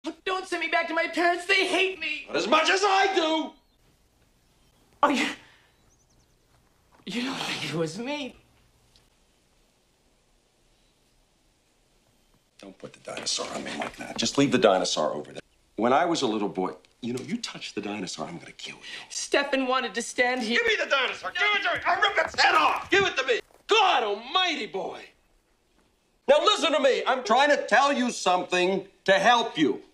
Don't send me back to my parents. They hate me. Not as much as I do. Oh, you don't think it was me? Don't put the dinosaur on me like that. Just leave the dinosaur over there. When I was a little boy, you know, you touch the dinosaur, I'm gonna kill you. Stefan wanted to stand here. Give me the dinosaur! Give it to me! I'll rip its head off! Give it to me! God almighty, boy! Now listen to me. I'm trying to tell you something to help you.